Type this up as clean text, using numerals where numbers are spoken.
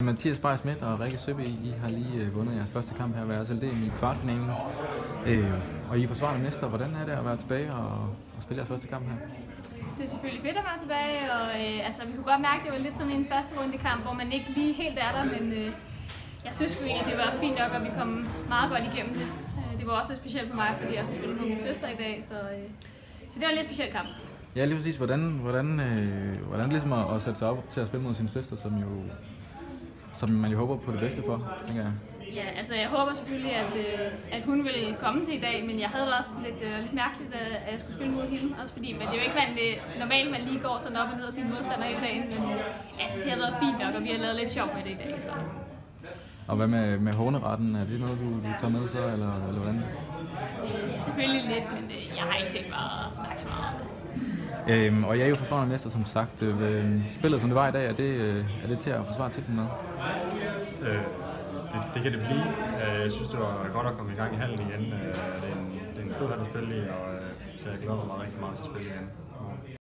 Mathias Bay Schmidt og Rikke Søby, I har lige vundet jeres første kamp her ved RSLD i kvartfinalen. Og I er forsvarende mester. Hvordan er det at være tilbage og spille jeres første kamp her? Det er selvfølgelig fedt at være tilbage, og vi kunne godt mærke, at det var lidt sådan en første rundekamp, hvor man ikke lige helt er der, men jeg synes jo egentlig, det var fint nok, at vi kom meget godt igennem det. Det var også lidt specielt for mig, fordi jeg har spillet med min søster i dag, så det var en lidt speciel kamp. Ja, lige præcis. Hvordan ligesom at sætte sig op til at spille mod sin søster, som man jo håber på det bedste for, tænker jeg. Ja, altså jeg håber selvfølgelig, at hun ville komme til i dag, men jeg havde det også lidt mærkeligt, at jeg skulle spille mod hende, også fordi det er jo ikke normalt, man lige går sådan op og ned og sin modstander hele dagen, men altså det har været fint nok, og vi har lavet lidt sjov med det i dag. Så. Og hvad med håneretten? Er det noget, du tager med så, eller hvordan? Selvfølgelig lidt, men jeg har ikke tænkt mig at snakke så meget om det. Og jeg er jo forsvarende mester, som sagt. Spillet som det var i dag, er det til at forsvare titlen med? Det kan det blive. Jeg synes, det var godt at komme i gang i hallen igen. Det er en fed hal at spille i, og så jeg glæder mig rigtig meget til at spille igen.